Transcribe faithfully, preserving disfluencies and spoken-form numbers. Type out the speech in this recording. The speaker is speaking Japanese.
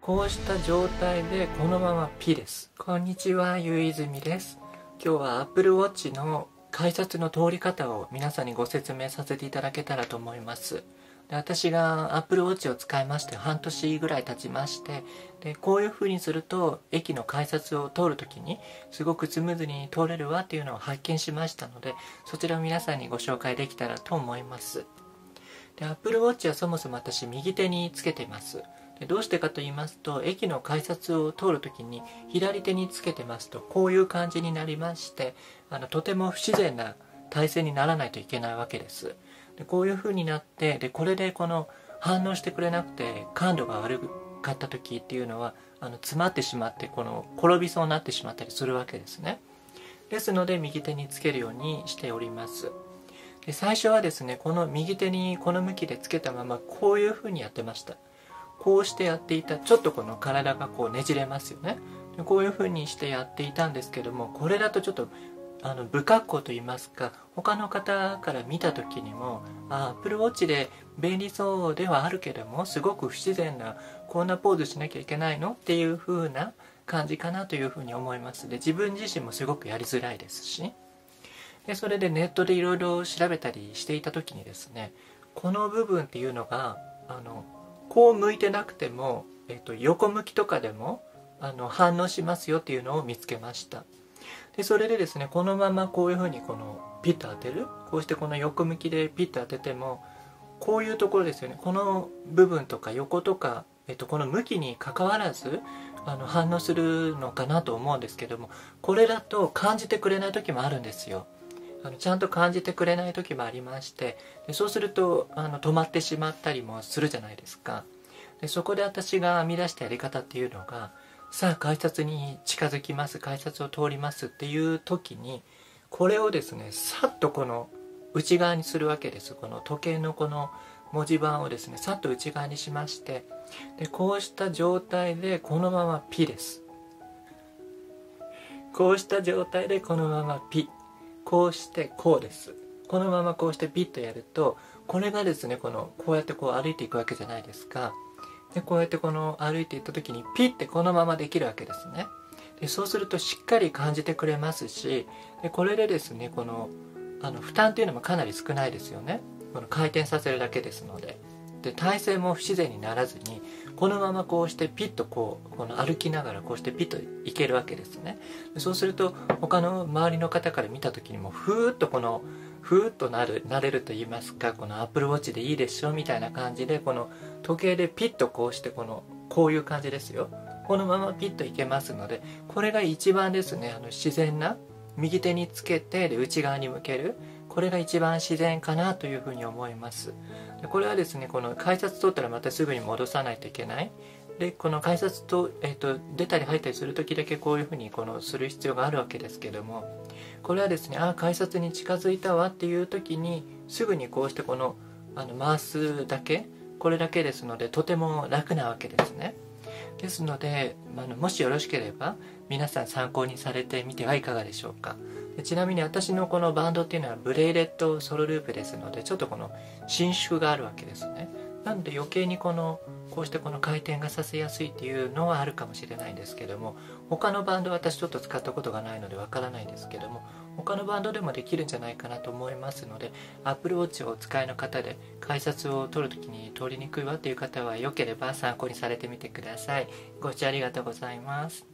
こうした状態でこのままピです。こんにちは、ゆいずみです。今日は Apple Watch の改札の通り方を皆さんにご説明させていただけたらと思います。で私が Apple Watch を使いまして半年ぐらい経ちまして、でこういう風にすると駅の改札を通るときにすごくスムーズに通れるわっていうのを発見しましたので、そちらを皆さんにご紹介できたらと思います。で Apple Watch はそもそも私右手につけています。でどうしてかと言いますと、駅の改札を通るときに左手につけてますとこういう感じになりまして、あのとても不自然な体勢にならないといけないわけです。でこういう風になって、でこれでこの反応してくれなくて感度が悪かった時っていうのはあの詰まってしまって、この転びそうになってしまったりするわけですね。ですので右手につけるようにしております。で最初はですね、この右手にこの向きでつけたままこういう風にやってました。こうしてやっていた。ちょっとこの体がこうねじれますよね。でこういう風にしてやっていたんですけども、これだとちょっとあの不格好と言いますか、他の方から見た時にも、あ、Apple Watch で便利そうではあるけどもすごく不自然な、こんなポーズしなきゃいけないのっていう風な感じかなというふうに思います。で自分自身もすごくやりづらいですし、でそれでネットでいろいろ調べたりしていた時にですね、この部分っていうのがあのこう向いてなくても、えっと、横向きとかでもあの反応しますよっていうのを見つけました。でそれでですね、このままこういうふうにこのピッと当てる、こうしてこの横向きでピッと当ててもこういうところですよね、この部分とか横とか、えっと、この向きにかかわらずあの反応するのかなと思うんですけども、これだと感じてくれない時もあるんですよ。あのちゃんと感じてくれない時もありまして、でそうするとあの止まってしまったりもするじゃないですか。でそこで私が編み出したやり方っていうのが、さあ改札に近づきます、改札を通りますっていう時にこれをですね、さっとこの内側にするわけです。この時計のこの文字盤をですね、さっと内側にしまして、でこうした状態でこのままピです。こうした状態でこのままピ、こうしてこうです。このままこうしてピッとやると、これがですね、このこうやってこう歩いていくわけじゃないですか。でこうやってこの歩いていった時にピッてこのままできるわけですね。でそうするとしっかり感じてくれますし、でこれでですね、このあの負担というのもかなり少ないですよね。この回転させるだけですので。で体勢も不自然にならずに、このままこうしてピッとこうこの歩きながらこうしてピッといけるわけですね。でそうすると他の周りの方から見た時にもふーっとこのふーっとなるなれると言いますか、この Apple Watch でいいでしょみたいな感じで、この時計でピッとこうしてこのこういう感じですよ。このままピッといけますので、これが一番ですね、あの自然な、右手につけてで内側に向ける、これが一番自然かなというふうに思います。でこれはですね、この改札通ったらまたすぐに戻さないといけない。でこの改札と、えー、と出たり入ったりする時だけこういうふうにこのする必要があるわけですけども、これはですね、ああ改札に近づいたわっていう時にすぐにこうしてこのあの回すだけ、これだけですのでとても楽なわけですね。ですので、あのもしよろしければ皆さん参考にされてみてはいかがでしょうか。でちなみに私のこのバンドっていうのはブレイレットソロループですので、ちょっとこの伸縮があるわけですね。なので余計にこのこうしてこの回転がさせやすいっていうのはあるかもしれないんですけども、他のバンドは私ちょっと使ったことがないのでわからないんですけども、他のバンドでもできるんじゃないかなと思いますので、 Apple Watch をお使いの方で改札を取るときに通りにくいわっていう方はよければ参考にされてみてください。ご視聴ありがとうございます。